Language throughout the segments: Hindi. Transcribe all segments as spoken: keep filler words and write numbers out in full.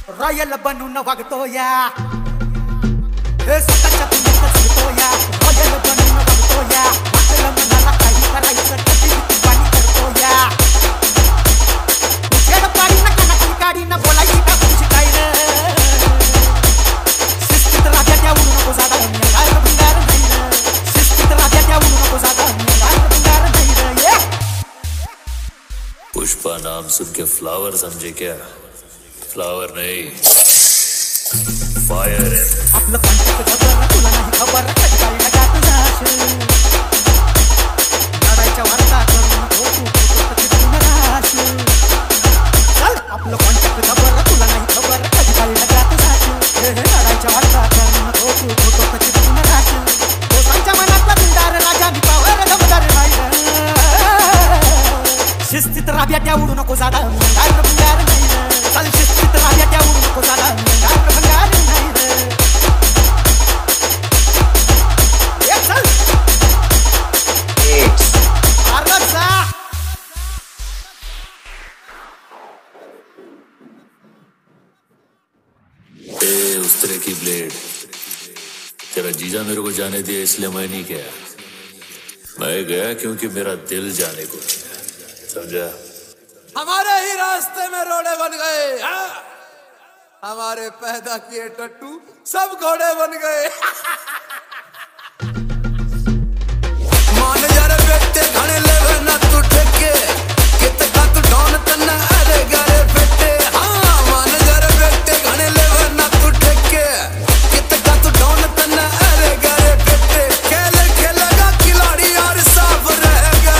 रॉयल बनून वागतोया हे स्वतःच्या दुनियेत जगतोया रॉयल बनून वागतोया आपल्या मनाला काही करायचं कधी पाणी करतोया छेड पाडी ना कानाखाली काढी ना बोलायची का तुझी काय रे शिस्तीत राहत्या त्या उडू नको जादा गार भंगार नाही रे शिस्तीत राहत्या त्या उडू नको जादा गार भंगार नाही रे पुष्पा नाम सुन के फ्लावर समझे क्या? फ्लावर नहीं, फायर है। आपलं कॉन्टॅक्ट जबर तुला नाही खबर कधी काय लगात जाश लढायच्या वार्ता करून हो तू फक्त चिटून राहश चल आपलं कॉन्टॅक्ट जबर तुला नाही खबर कधी काय लगात जाश हे हे लढायच्या वार्ता करून हो तू फक्त चिटून राहश तो सांच्या मनातला दिलदार राजा मी पावर दमदार नाही शिस्तीत राहत्या त्या उडू नको जादा गार भंगार नाही रे चल शिस्तीत राहत्या त्या उडू नको जादा गार भंगार नाही रे ये चल आरत जा ए उस तरह की ब्लेड तेरा जीजा मेरे को जाने दिया इसलिए मैं नहीं गया। मैं गया क्योंकि मेरा दिल जाने को समझा। हमारे ही रास्ते में रोड़े बन गए हमारे पैदा किए टट्टू सब घोड़े बन गए मान यार बेटे घने लेवे ना तू ठेके कितना तू डॉन तन्ना अरे गारे बेटे हाँ मान यार बेटे घने लेवे ना तू ठेके कितना तू डॉन तन्ना अरे गारे बेटे खेल खेलेगा खिलाड़ी और साफ रहेगा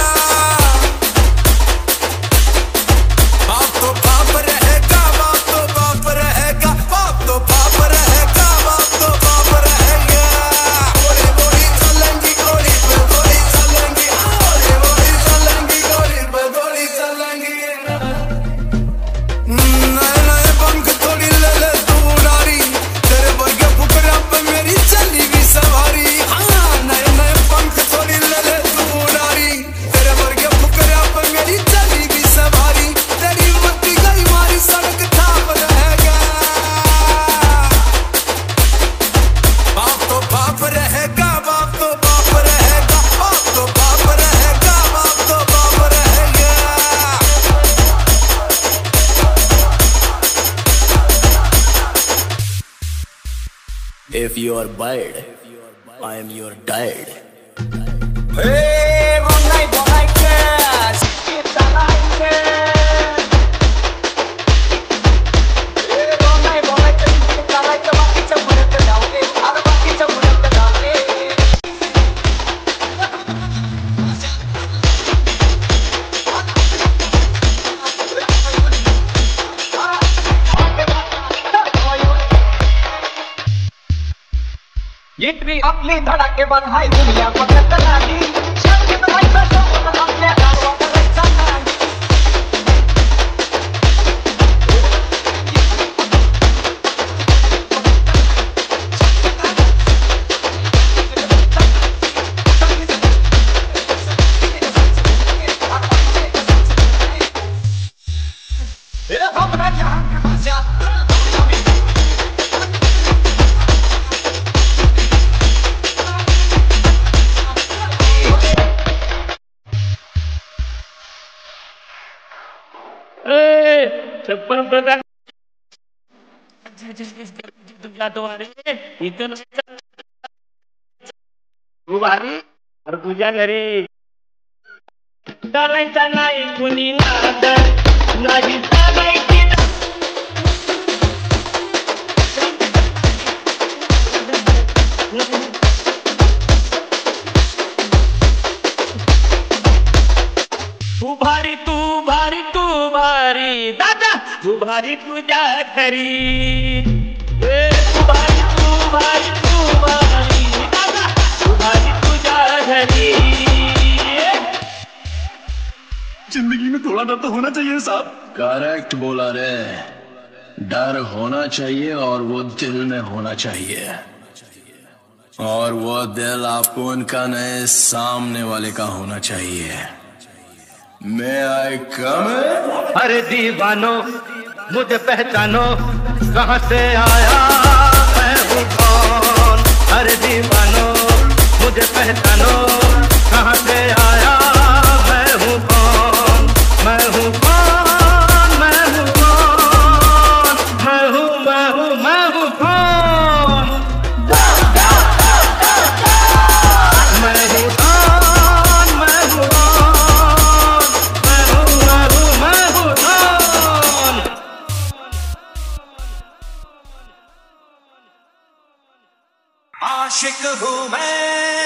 बाप तो बाप रहेगा बाप तो बाप रहेगा बाप तो बाप रहेगा बाप तो बाप रहेगा गोली गोली चलेंगी गोली पे गोली चलेंगी गोली गोली चलेंगी गोली पे गोली चलेंगी नए नए पंख थोड़ी ले ले तू उड़ारी तेरे वर्गे फुकरा पे मेरी चली भी सवारी हाँ नए नए पंख थोड़ी ले ले तू उड़ारी तेरे वर्गे फुकरा पे मेरी चली भी सवारी तेरी मट्टी गई मारी सड़क थाप रहेगा बाप तो बाप रहेगा बाप तो बाप रहेगा बाप तो बाप रहेगा बाप तो बाप रहेगा If you are bad, I am your dad. Hey, one night, one night, yes. It's a night, yes. Hey, one night, one night, it's a night. बाकीचं पुढे जाऊ दे, आता बाकीचं पुढे जाऊ दे. इतनी अपनी धड़के बन हाय दुनिया को टकरानी शर्त में भाई बसो अपने गांव का रक्षा करानी ये हम राजा के पास जा और तुझ्या घरी चालायचा नाही कुणी नादर नाही चालायची तू भारी तू भारी तू भारी दादा तू भारी तुझ्या घरी तू भारी तू भारी तू भारी दादा तू भारी तुझ्या घरी जिंदगी में थोड़ा डर तो होना चाहिए साहब। करेक्ट बोला रे, डर होना चाहिए और वो दिल में होना चाहिए और वो दिल अपन का नए सामने वाले का होना चाहिए। मैं आई कम अरे दीवानो मुझे पहचानो कहाँ से आया मैं हूँ कौन। अरे दीवानो मुझे पहचानो कहाँ से आया मैं हूँ कौन। मैं हूँ कौन मैं हूँ कौन मैं हूँ मैं हूँ मैं हूँ कौन। मैं हूँ कौन मैं हूँ कौन मैं हूँ मैं हूँ मैं हूँ कौन। आशिक हूँ मैं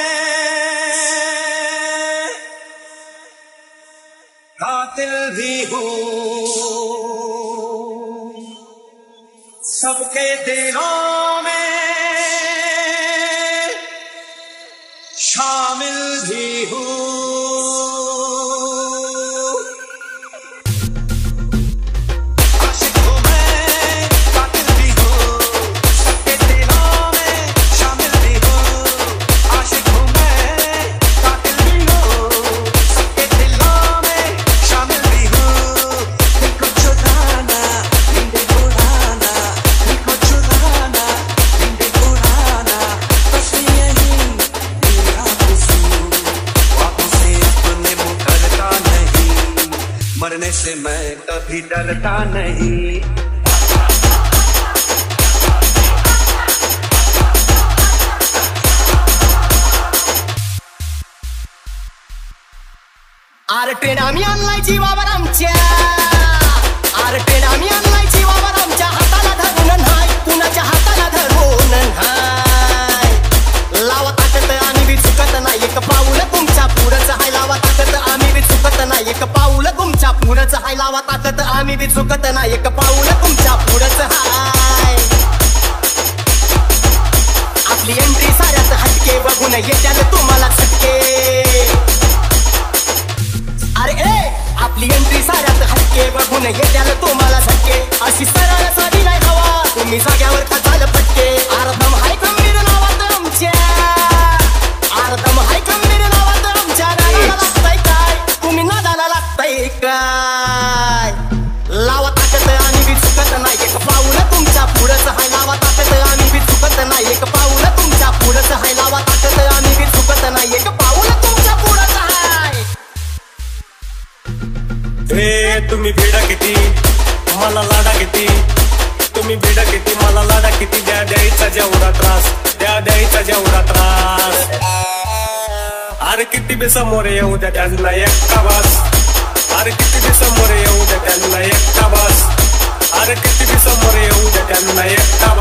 कातिल भी हूँ सबके दिलों में शामिल भी हूँ। आशिक हूँ मैं कातिल भी हूँ सबके दिलों में शामिल भी हूँ। आशिक हूँ मैं कातिल भी हूँ सबके दिलों में शामिल भी हूँ। दिल को चुराना नींदें उड़ाना दिल को चुराना नींदें उड़ाना बस यही मेरा कसूर। ख्वाबों से अपने मुकरता नहीं मरने से मैं कभी डरता नहीं। अरे ट्रेन आम्ही आणलाय जीवावर आमच्या, अरे ट्रेन आम्ही आणलाय जीवावर आमच्या, हाताला धरून नाही कुणाच्या हाताला धरून नाही। लावा ताकद आम्ही बी चुकत नाही एक पाऊल तुमच्या पुढंच हाय। लावा ताकद आम्ही बी चुकत नाही एक पाऊल तुमच्या पुढंच हाय। लावा ताकद आम्ही बी चुकत नाही एक पाऊल तुमच्या पुढंच हाय। आपली एंट्री साऱ्यात हटके बघून येत्याल तुम्हाला छटके। अरे ए आपली एंट्री साऱ्यात हटके बघून येत्याल तुम्हाला झटके। अशी सरळ साधी नाही हवा तुम्ही जाग्यावर खचाल पटके। अर्धम हाय खंबीर नावात आमच्या, अर्धम हाय खंबीर नावात आमच्या। नादाला लागताय काय तुम्ही नादाला लागताय काय। लावा ताकद आणि बी चुकत नाही एक पाऊल तुमच्या पुढंच हाय। लावा ताकद आणि बी चुकत नाही एक पाऊल तुमच्या पुढंच हाय। लावा ताकद आणि बी चुकत नाही एक पाऊल तुमच्या पुढंच हाय। हे तुम्ही भेडा किती मला लाडा किती, तुम्ही भेडा किती मला लाडा किती। द्या द्यायचा जेवढा त्रास द्या द्यायचा जेवढा त्रास। अरे किती बी समोर येऊ द्या त्यांना एकटा बास। अरे किती बी समोर येऊ द्या त्यांना एकटा बास। अरे किती बी समोर येऊ द्या त्यांना एकटा